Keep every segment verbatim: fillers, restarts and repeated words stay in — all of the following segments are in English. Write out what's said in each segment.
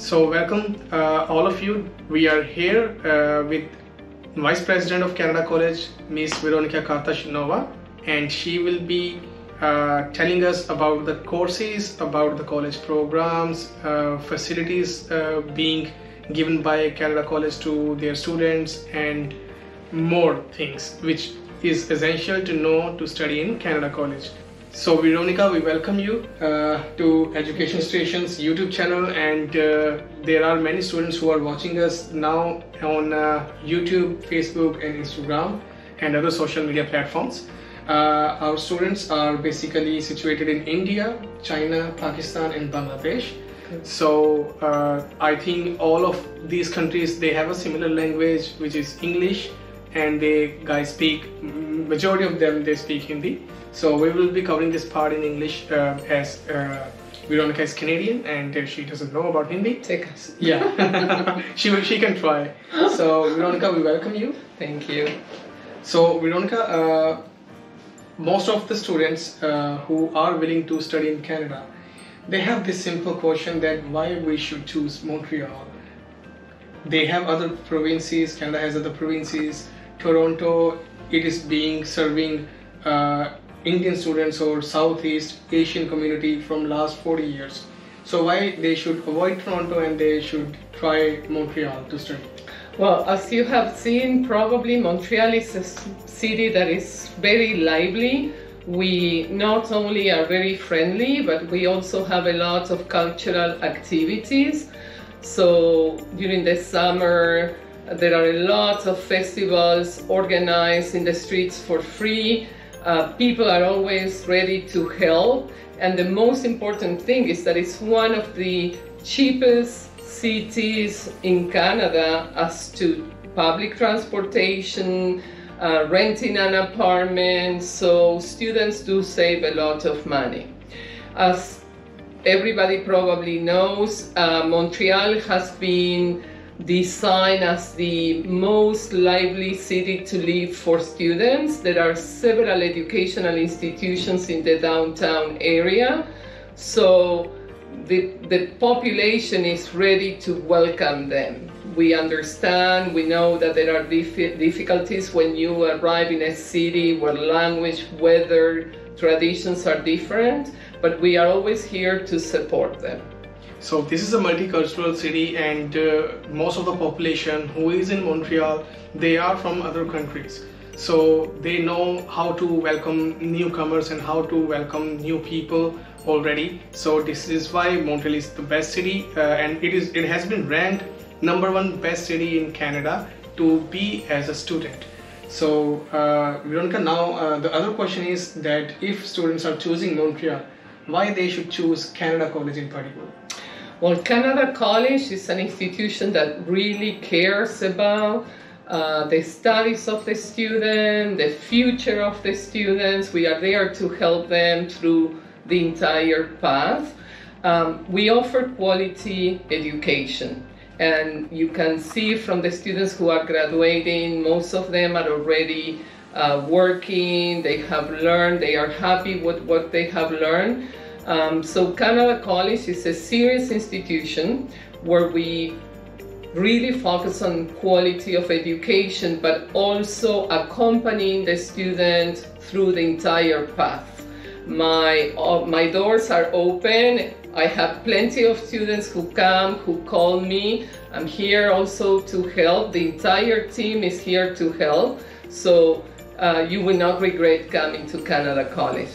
So welcome uh, all of you. We are here uh, with Vice President of Canada College, Miss Veronica Kartashinova, and she will be uh, telling us about the courses, about the college programs, uh, facilities uh, being given by Canada College to their students, and more things which is essential to know to study in Canada College. So Veronica, we welcome you uh, to Education Station's YouTube channel, and uh, there are many students who are watching us now on uh, YouTube, Facebook and Instagram and other social media platforms. Uh, our students are basically situated in India, China, Pakistan and Bangladesh. So uh, I think all of these countries, they have a similar language, which is English, and they guys speak, majority of them they speak Hindi. So we will be covering this part in English uh, as uh, Veronica is Canadian and uh, she doesn't know about Hindi. Take us. Yeah, she will, she can try. So Veronica, we welcome you. Thank you. So Veronica, uh, most of the students uh, who are willing to study in Canada, they have this simple question that why we should choose Montreal. They have other provinces, Canada has other provinces. Toronto, it is being serving uh, Indian students or Southeast Asian community from last forty years. So why they should avoid Toronto and they should try Montreal to study? Well, as you have seen, probably Montreal is a city that is very lively. We not only are very friendly, but we also have a lot of cultural activities. So during the summer, there are a lot of festivals organized in the streets for free. Uh, people are always ready to help, and the most important thing is that it's one of the cheapest cities in Canada as to public transportation, uh, renting an apartment, so students do save a lot of money. As everybody probably knows, uh, Montreal has been designed as the most lively city to live for students. There are several educational institutions in the downtown area, so the, the population is ready to welcome them. We understand, we know that there are dif difficulties when you arrive in a city where language, weather, traditions are different, but we are always here to support them. So this is a multicultural city, and uh, most of the population who is in Montreal, they are from other countries. So they know how to welcome newcomers and how to welcome new people already. So this is why Montreal is the best city, uh, and it is it has been ranked number one best city in Canada to be as a student. So uh, Veronica, now uh, the other question is that if students are choosing Montreal, why they should choose Canada College in particular? Well, Canada College is an institution that really cares about uh, the studies of the student, the future of the students. We are there to help them through the entire path. Um, we offer quality education, and you can see from the students who are graduating, most of them are already uh, working, they have learned, they are happy with what they have learned. Um, so Canada College is a serious institution where we really focus on quality of education, but also accompanying the student through the entire path. My, uh, my doors are open. I have plenty of students who come, who call me. I'm here also to help. The entire team is here to help. So uh, you will not regret coming to Canada College.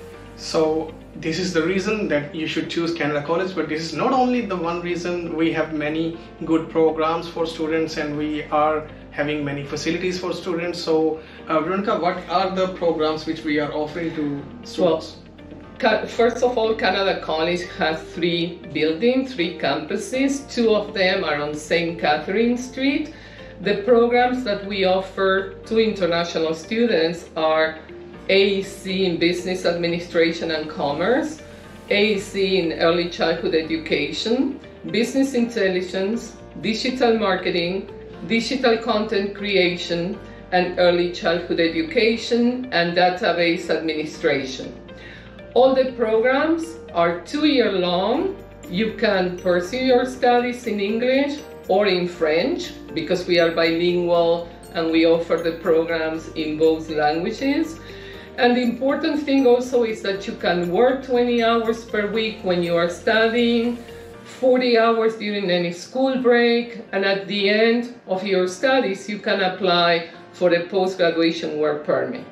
So this is the reason that you should choose Canada College, but this is not only the one reason. We have many good programs for students and we are having many facilities for students. So uh, Veronica, what are the programs which we are offering to students? Well, first of all, Canada College has three buildings, three campuses. Two of them are on Saint Catherine Street. The programs that we offer to international students are A E C in Business Administration and Commerce, A E C in Early Childhood Education, Business Intelligence, Digital Marketing, Digital Content Creation, and Early Childhood Education and Database Administration. All the programs are two-year long You can pursue your studies in English or in French, because we are bilingual and we offer the programs in both languages. And the important thing also is that you can work twenty hours per week when you are studying, forty hours during any school break, and at the end of your studies you can apply for a post-graduation work permit.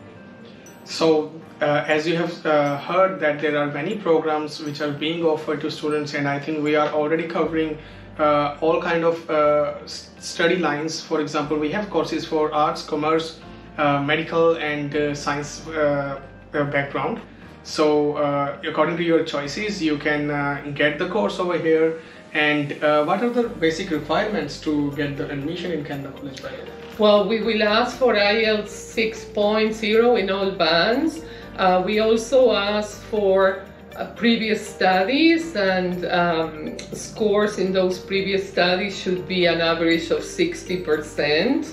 So uh, as you have uh, heard that there are many programs which are being offered to students, and I think we are already covering uh, all kind of uh, study lines. For example, we have courses for arts, commerce, uh, medical and uh, science uh, uh, background. So uh, according to your choices, you can uh, get the course over here. And uh, what are the basic requirements to get the admission in Canada College, by the way? Well, we will ask for I E L T S six point oh in all bands. Uh, we also ask for uh, previous studies, and um, scores in those previous studies should be an average of sixty percent.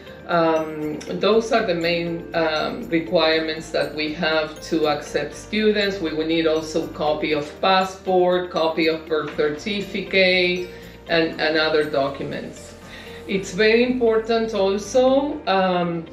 Um, those are the main um, requirements that we have to accept students. We will need also copy of passport, copy of birth certificate, and, and other documents. It's very important also um,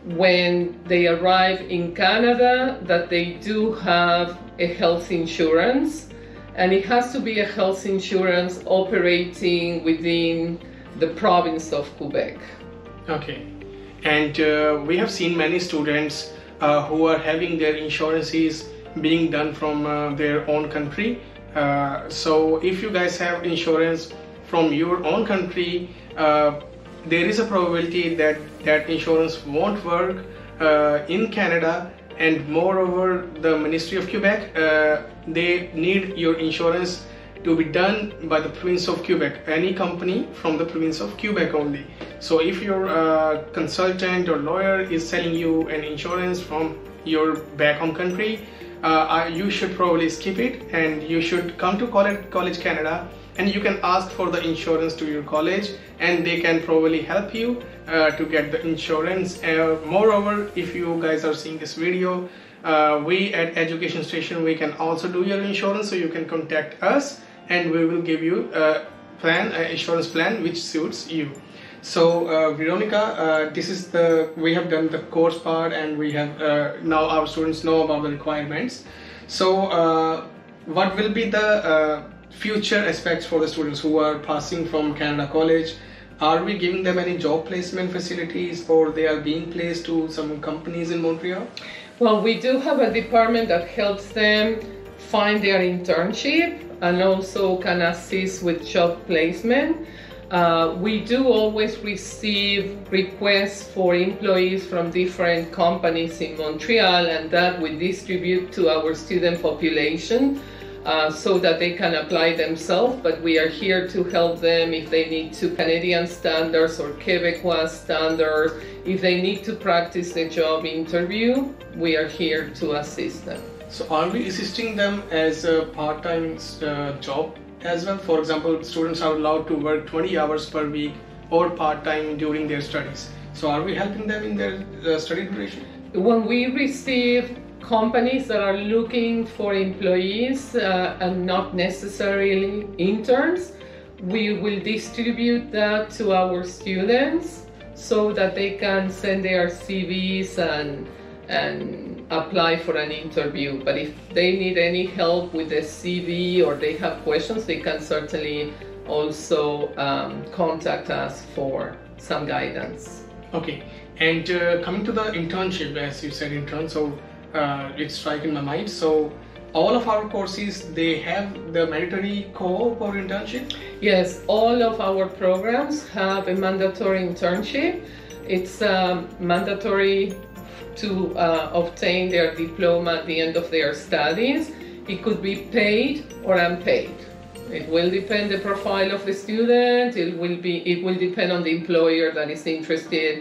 when they arrive in Canada that they do have a health insurance, and it has to be a health insurance operating within the province of Quebec. Okay. And uh, we have seen many students uh, who are having their insurances being done from uh, their own country. Uh, so if you guys have insurance from your own country, uh, there is a probability that that insurance won't work uh, in Canada. And moreover, the Ministry of Quebec, uh, they need your insurance to be done by the province of Quebec, any company from the province of Quebec only. So if your uh, consultant or lawyer is selling you an insurance from your back home country, uh, you should probably skip it, and you should come to College, College Canada, and you can ask for the insurance to your college, and they can probably help you uh, to get the insurance. Uh, moreover, if you guys are seeing this video, uh, we at Education Station, we can also do your insurance, so you can contact us and we will give you a plan, an insurance plan which suits you. So uh, Veronica, uh, this is the, we have done the course part, and we have uh, now our students know about the requirements. So uh, what will be the uh, future aspects for the students who are passing from Canada College? Are we giving them any job placement facilities, or they are being placed to some companies in Montreal? Well, we do have a department that helps them find their internship and also can assist with job placement. Uh, we do always receive requests for employees from different companies in Montreal, and that we distribute to our student population uh, so that they can apply themselves, but we are here to help them if they need to Canadian standards or Quebecois standards. If they need to practice the job interview, we are here to assist them. So are we assisting them as a part-time uh, job as well? For example, students are allowed to work twenty hours per week or part-time during their studies. So are we helping them in their uh, study duration? When we receive companies that are looking for employees uh, and not necessarily interns, we will distribute that to our students so that they can send their C Vs and and apply for an interview. But if they need any help with the C V or they have questions, they can certainly also um, contact us for some guidance. Okay, and uh, coming to the internship, as you said, intern, so uh, it's striking my mind. So all of our courses, they have the mandatory co-op or internship? Yes, all of our programs have a mandatory internship. It's um, mandatory to uh, obtain their diploma at the end of their studies. It could be paid or unpaid. It will depend the profile of the student. It will be. It will depend on the employer that is interested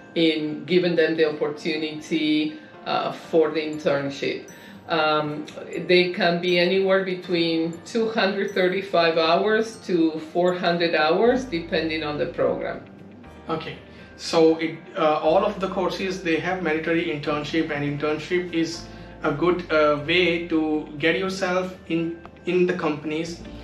in giving them the opportunity uh, for the internship. Um, they can be anywhere between two hundred thirty-five hours to four hundred hours, depending on the program. Okay. So it, uh, all of the courses, they have mandatory internship, and internship is a good uh, way to get yourself in in the companies.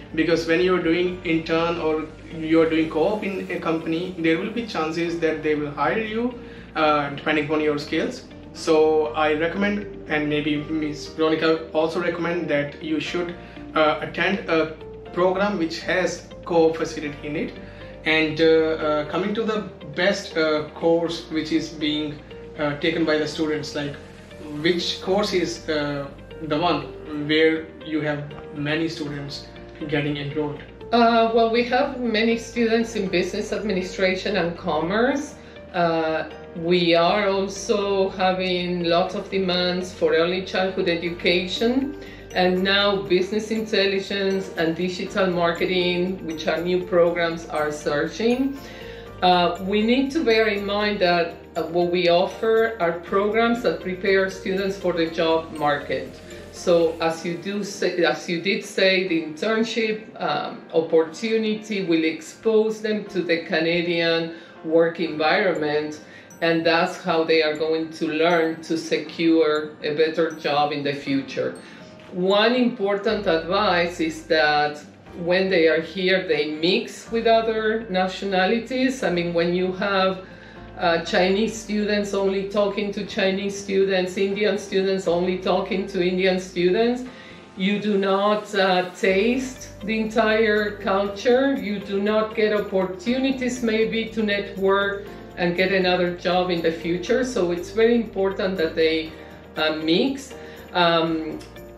because when you're doing intern or you're doing co-op in a company, there will be chances that they will hire you uh, depending on your skills. So I recommend, and maybe Miz Veronica also recommend, that you should uh, attend a program which has co-op facility in it. And uh, uh, coming to the best uh, course which is being uh, taken by the students, like which course is uh, the one where you have many students getting enrolled? Uh, well, we have many students in business administration and commerce. Uh, we are also having lots of demands for early childhood education, and now business intelligence and digital marketing, which are new programs, are surging. Uh, we need to bear in mind that uh, what we offer are programs that prepare students for the job market. So as you do say, as you did say, the internship um, opportunity will expose them to the Canadian work environment, and that's how they are going to learn to secure a better job in the future. One important advice is that when they are here, they mix with other nationalities. I mean, when you have uh, Chinese students only talking to Chinese students, Indian students only talking to Indian students, you do not uh, taste the entire culture. You do not get opportunities maybe to network and get another job in the future. So it's very important that they uh, mix. Um,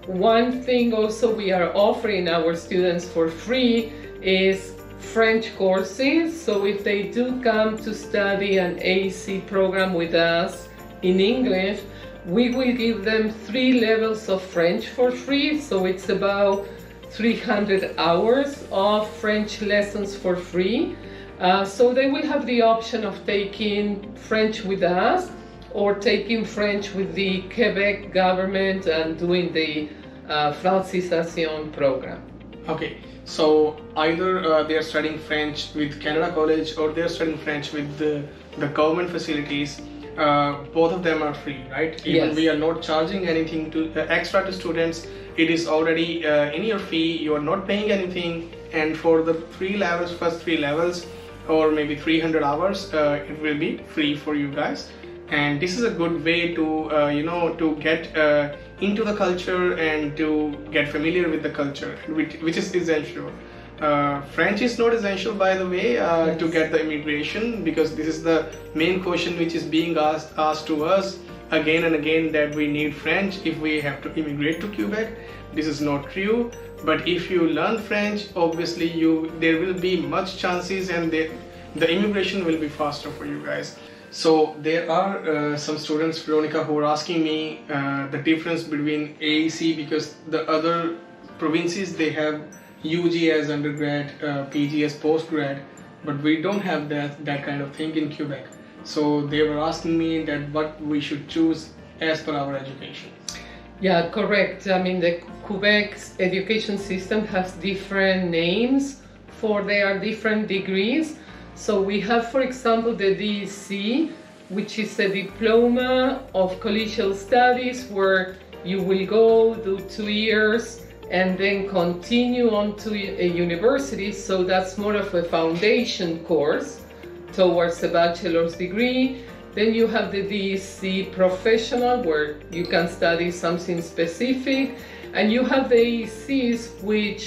One thing also we are offering our students for free is French courses. So if they do come to study an A E C program with us in English, we will give them three levels of French for free. So it's about three hundred hours of French lessons for free. Uh, so they will have the option of taking French with us, or taking French with the Quebec government and doing the uh, Francisation program. Okay, so either uh, they are studying French with Canada College or they are studying French with the, the government facilities. Uh, both of them are free, right? Even Yes. we are not charging anything to uh, extra to students. It is already uh, in your fee. You are not paying anything. And for the three levels, first three levels, or maybe three hundred hours, uh, it will be free for you guys. And this is a good way to uh, you know to get uh, into the culture and to get familiar with the culture, which, which is essential. Uh, French is not essential, by the way, uh, Yes. to get the immigration, because this is the main question which is being asked asked to us again and again, that we need French if we have to immigrate to Quebec. This is not true, but if you learn French, obviously you there will be much chances, and the, the immigration will be faster for you guys. So there are uh, some students, Veronica, who are asking me uh, the difference between A E C, because the other provinces, they have U G as undergrad, uh, P G as postgrad, but we don't have that that kind of thing in Quebec. So they were asking me that what we should choose as per our education. Yeah, correct. I mean, the Quebec's education system has different names for their different degrees. So we have, for example, the D E C, which is a diploma of collegial studies, where you will go do two years and then continue on to a university. So that's more of a foundation course towards a bachelor's degree. Then you have the D E C professional, where you can study something specific. And you have the A E Cs, which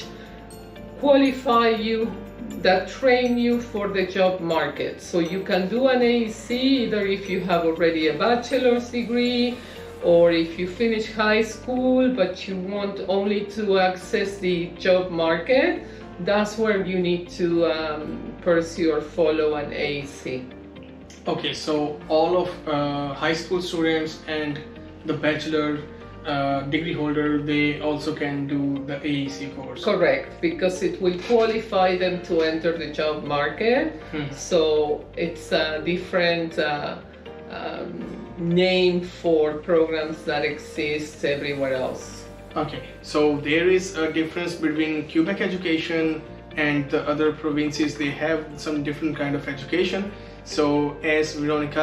qualify you, that train you for the job market. So you can do an A E C either if you have already a bachelor's degree, or if you finish high school but you want only to access the job market. That's where you need to um, pursue or follow an A E C. Okay, so all of uh, high school students and the bachelor uh, degree holder, they also can do the A E C course. Correct, because it will qualify them to enter the job market. Hmm. So it's a different uh, um, name for programs that exist everywhere else. Okay, so there is a difference between Quebec education and the other provinces. They have some different kind of education. So as Veronica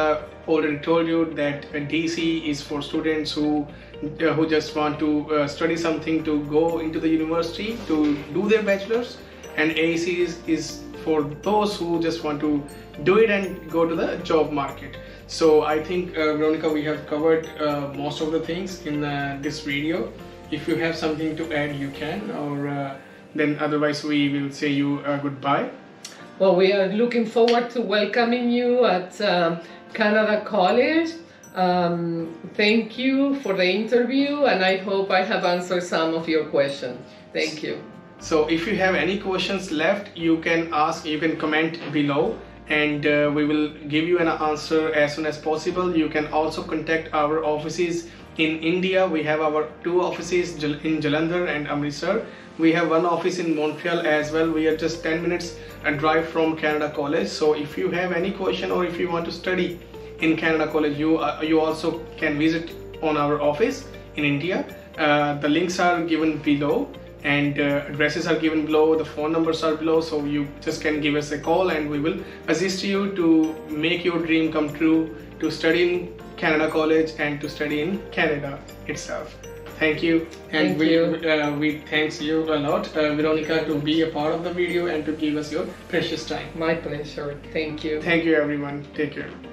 already told you that uh, D C is for students who uh, who just want to uh, study something to go into the university to do their bachelor's, and A C is, is for those who just want to do it and go to the job market. So I think uh, Veronica, we have covered uh, most of the things in uh, this video. If you have something to add, you can, or uh, then otherwise we will say you uh, goodbye. Well, we are looking forward to welcoming you at um, Canada College. Um, thank you for the interview, and I hope I have answered some of your questions. Thank you. So if you have any questions left, you can ask, you can comment below, and uh, we will give you an answer as soon as possible. You can also contact our offices in India. We have our two offices in Jalandhar and Amritsar. We have one office in Montreal as well. We are just ten minutes a drive from Canada College. So if you have any question, or if you want to study in Canada College, you uh, you also can visit on our office in India. Uh, the links are given below, and uh, addresses are given below, the phone numbers are below, so you just can give us a call and we will assist you to make your dream come true, to study in Canada College and to study in Canada itself. Thank you, and Thank we you. Uh, we thanks you a lot, uh, Veronica, to be a part of the video and to give us your precious time. My pleasure. Thank you. Thank you everyone. Take care.